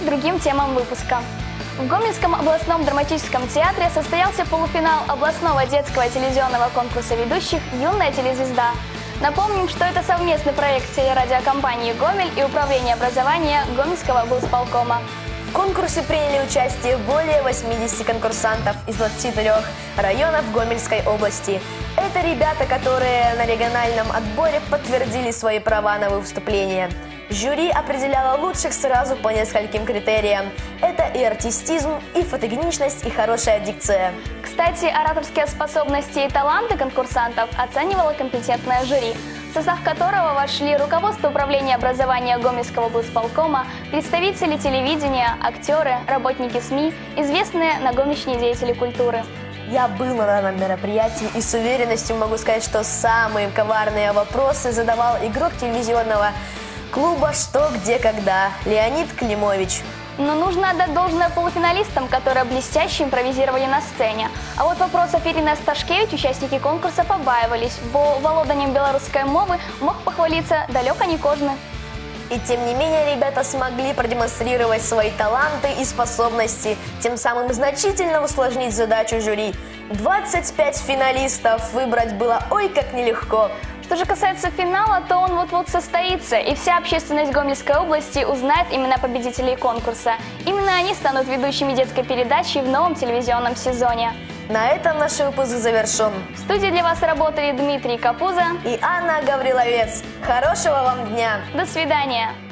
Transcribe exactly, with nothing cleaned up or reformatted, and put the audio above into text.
к другим темам выпуска. В Гомельском областном драматическом театре состоялся полуфинал областного детского телевизионного конкурса ведущих «Юная телезвезда». Напомним, что это совместный проект телерадиокомпании «Гомель» и Управления образования Гомельского облсполкома. В конкурсе приняли участие более восьмидесяти конкурсантов из двадцати трёх районов Гомельской области. Это ребята, которые на региональном отборе подтвердили свои права на выступление. Жюри определяло лучших сразу по нескольким критериям. Это и артистизм, и фотогеничность, и хорошая дикция. Кстати, ораторские способности и таланты конкурсантов оценивало компетентное жюри, в состав которого вошли руководство управления образования Гомельского облсполкома, представители телевидения, актеры, работники СМИ, известные на Гомельщине деятели культуры. Я был на данном мероприятии и с уверенностью могу сказать, что самые коварные вопросы задавал игрок телевизионного клуба «Что, где, когда» Леонид Климович. Но нужно отдать должное полуфиналистам, которые блестяще импровизировали на сцене. А вот вопросов Ирины Асташкевич участники конкурса побаивались, бо володанием белорусской мовы мог похвалиться далеко не кожный. И тем не менее ребята смогли продемонстрировать свои таланты и способности, тем самым значительно усложнить задачу жюри. двадцать пять финалистов выбрать было ой как нелегко. Что же касается финала, то он вот-вот состоится, и вся общественность Гомельской области узнает имена победителей конкурса. Именно они станут ведущими детской передачи в новом телевизионном сезоне. На этом наш выпуск завершен. В студии для вас работали Дмитрий Капуза и Анна Гавриловец. Хорошего вам дня! До свидания!